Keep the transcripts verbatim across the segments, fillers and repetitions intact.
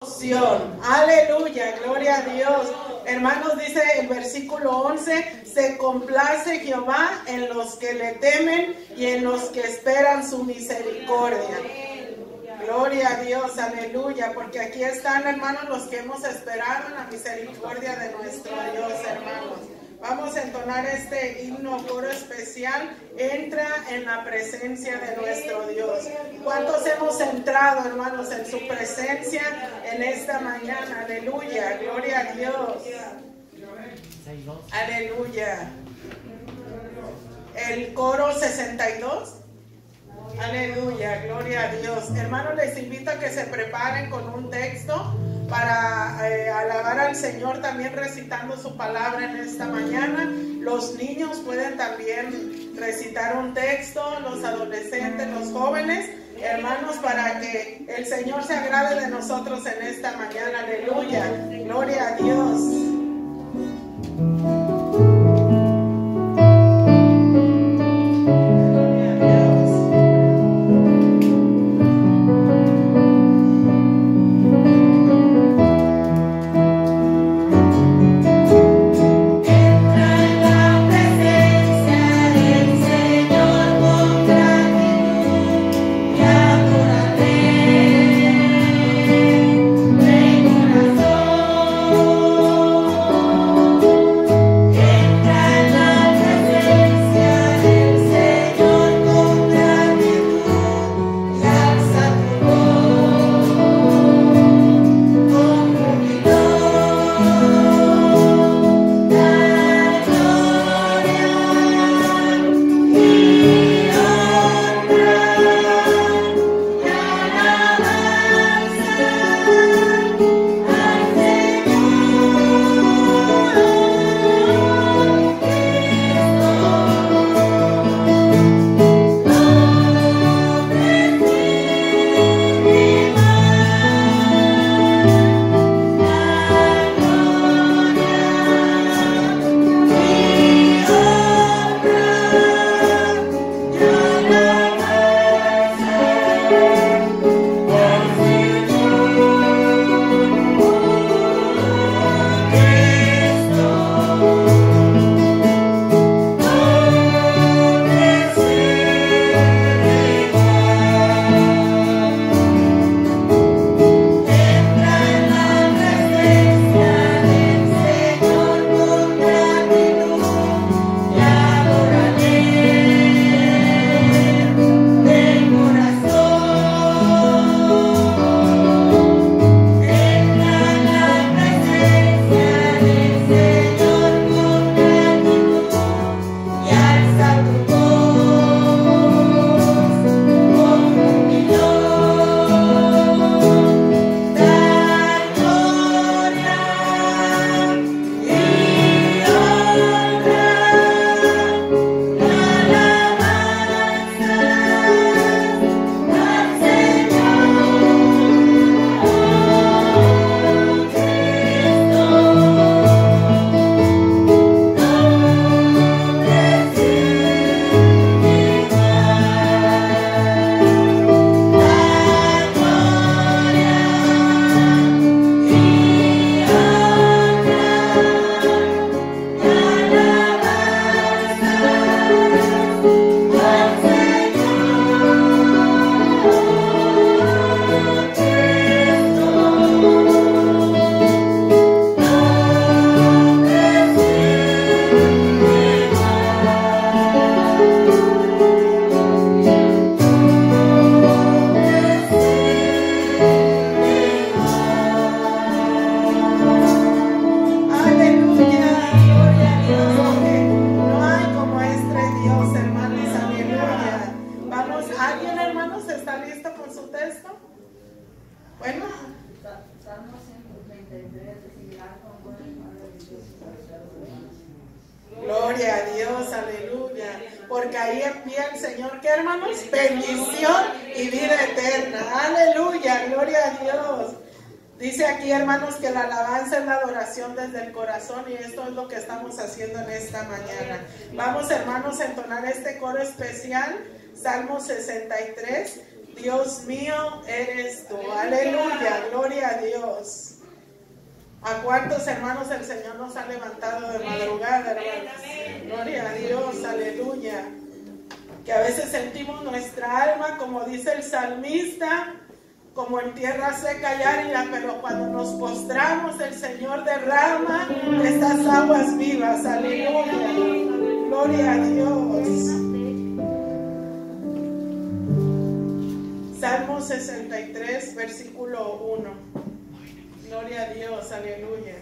Aleluya, gloria a Dios. Hermanos, dice el versículo once, se complace Jehová en los que le temen y en los que esperan su misericordia. Gloria a Dios, aleluya, porque aquí están, hermanos, los que hemos esperado en la misericordia de nuestro Dios, hermanos. Vamos a entonar este himno coro especial, entra en la presencia de nuestro Dios. ¿Cuántos hemos entrado, hermanos, en su presencia en esta mañana? Aleluya, gloria a Dios. Aleluya. El coro sesenta y dos. Aleluya, gloria a Dios. Hermanos, les invito a que se preparen con un texto para eh, alabar al Señor, también recitando su palabra en esta mañana. Los niños pueden también recitar un texto, los adolescentes, los jóvenes, hermanos, para que el Señor se agrade de nosotros en esta mañana. Aleluya, gloria a Dios. Gloria a Dios, aleluya. Porque ahí envía el Señor, ¿qué, hermanos? Bendición y vida eterna. Aleluya, gloria a Dios. Dice aquí, hermanos, que la alabanza es la adoración desde el corazón, y esto es lo que estamos haciendo en esta mañana. Vamos, hermanos, a entonar este coro especial, Salmo sesenta y tres, Dios mío, eres tú. Aleluya, gloria a Dios. ¿A cuántos hermanos el Señor nos ha levantado de madrugada, hermanos? Gloria a Dios, aleluya. Que a veces sentimos nuestra alma, como dice el salmista, como en tierra seca y árida, pero cuando nos postramos el Señor derrama estas aguas vivas. Aleluya, gloria a Dios. Salmo sesenta y tres, versículo uno. Gloria a Dios, aleluya.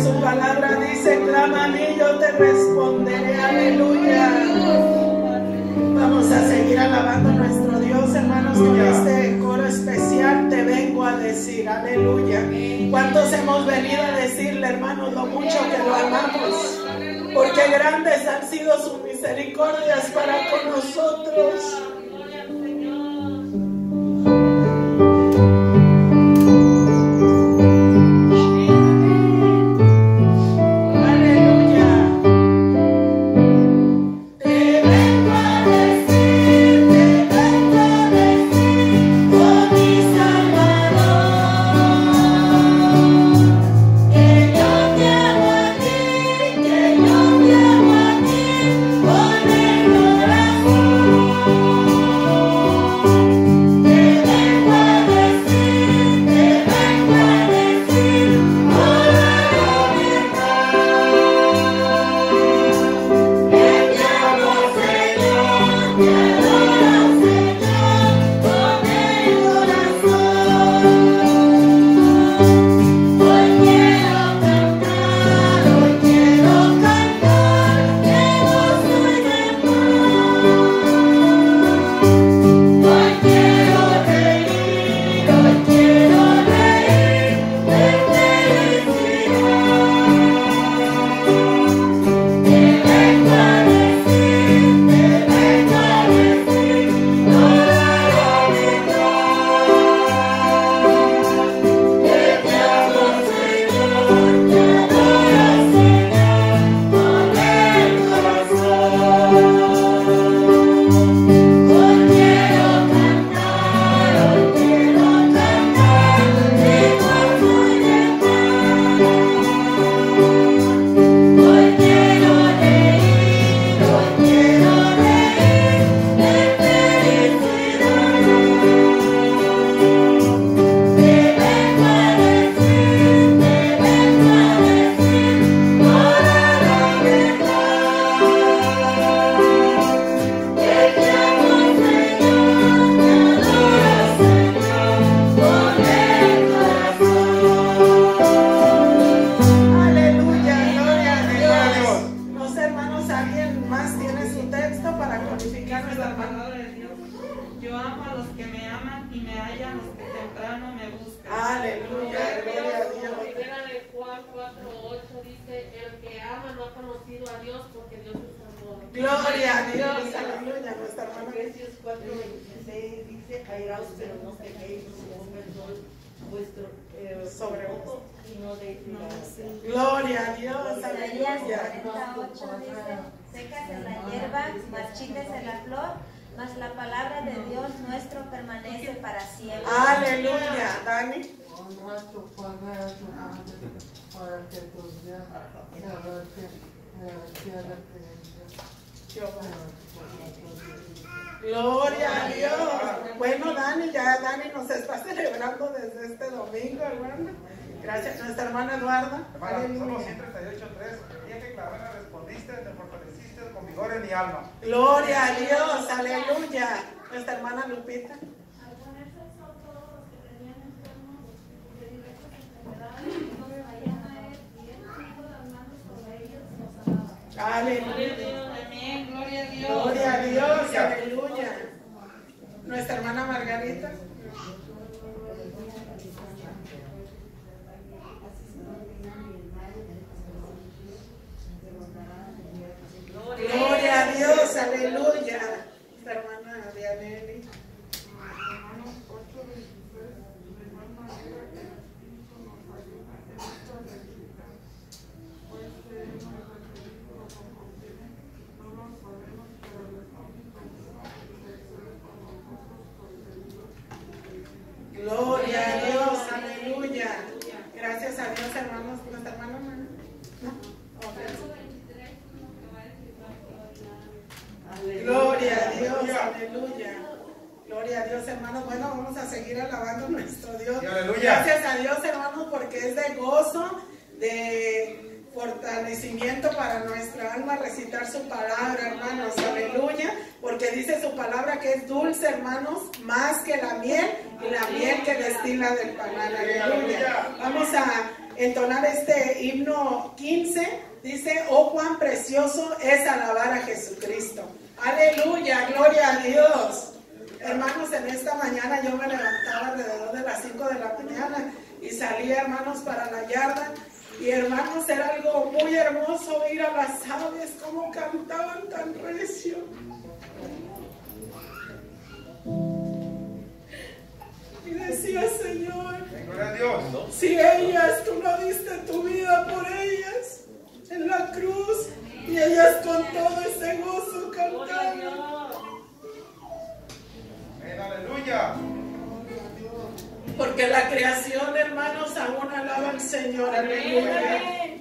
clama a mí, yo te responderé, aleluya. Vamos a seguir alabando a nuestro Dios, hermanos, con este coro especial. Te vengo a decir, aleluya. ¿Cuántos hemos venido a decirle, hermanos, lo mucho que lo amamos? Porque grandes han sido sus misericordias para con nosotros. Gloria a Dios. Bueno, Dani, ya Dani nos está celebrando desde este domingo, hermana. Gracias a nuestra hermana Eduarda. Hermana, somos ciento treinta y ocho tres. El día que clamé me respondiste, te fortaleciste con vigor en mi alma. Gloria a Dios, aleluya. Nuestra hermana Lupita. Aleluya. Amén. Gloria a Dios. Gloria a Dios. Aleluya. Nuestra hermana Margarita. Gloria a Dios. Aleluya. Nuestra hermana Dianelli. Gloria a Dios, aleluya. Gracias a Dios, hermanos. ¿Nuestra hermana? ¿No? Okay. Gloria a Dios, aleluya. Gloria a Dios, hermanos. Bueno, vamos a seguir alabando a nuestro Dios. Gracias a Dios, hermanos, porque es de gozo, de fortalecimiento para nuestra alma recitar su palabra, hermanos, aleluya, porque dice su palabra que es dulce, hermanos, más que la miel y la miel que destila del panal, aleluya. Vamos a entonar este himno quince, dice, oh cuán precioso es alabar a Jesucristo. Aleluya, gloria a Dios. Hermanos, en esta mañana yo me levantaba alrededor de las cinco de la mañana y salía, hermanos, para la yarda. Y hermanos, era algo muy hermoso ir a las aves, como cantaban tan recio. Y decía, Señor, gloria a Dios. si ellas, tú no diste tu vida por ellas en la cruz, y ellas con todo ese gozo cantaban. Aleluya. Porque la creación, hermanos, aún alaba al Señor. Aleluya.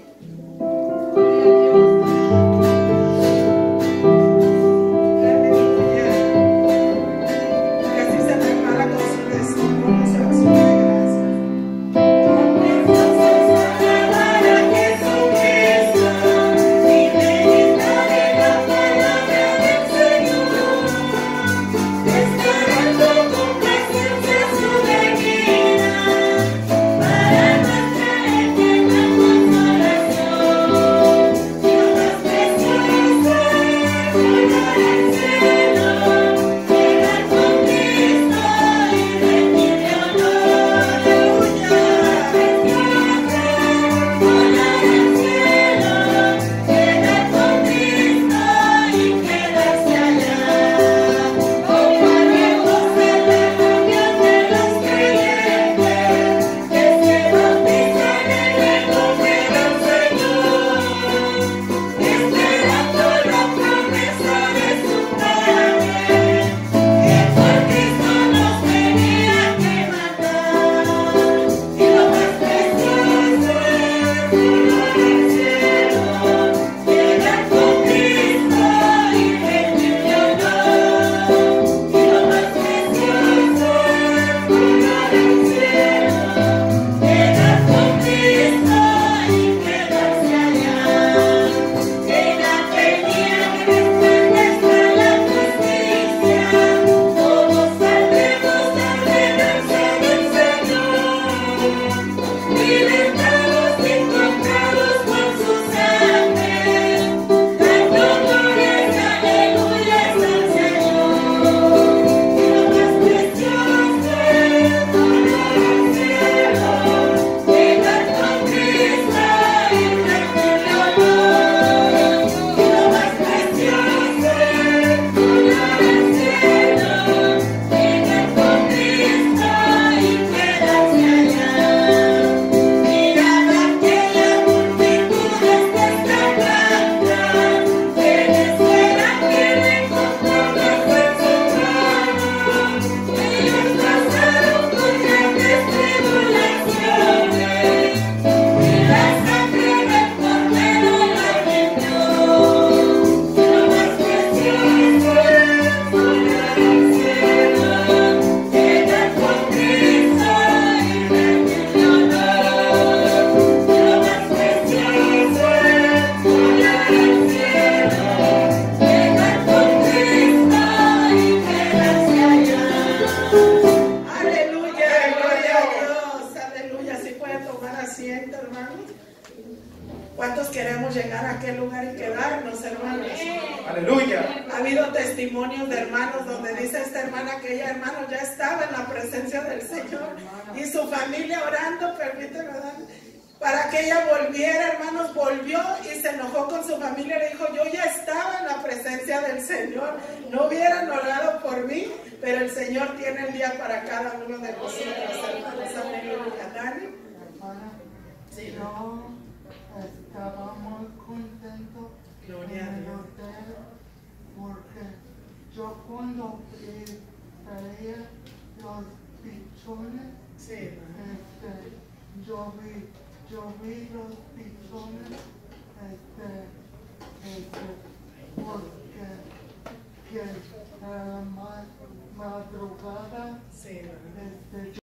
¿Cuántos queremos llegar a aquel lugar y quedarnos, hermanos? Aleluya. Ha habido testimonios de hermanos donde dice esta hermana que ella, hermano, ya estaba en la presencia del Señor y su familia orando, permíteme, ¿verdad?, para que ella volviera, hermanos, volvió y se enojó con su familia. Le dijo, yo ya estaba en la presencia del Señor, no hubieran orado por mí, pero el Señor tiene el día para cada uno de nosotros, hermanos. Aleluya. Dani. Sí. Yo estaba muy contento Gloria a en el Dios. hotel porque yo cuando vi- veía los pichones, Sí, este, yo vi, yo vi los pichones, este, este, porque que a la ma- madrugada, sí, este,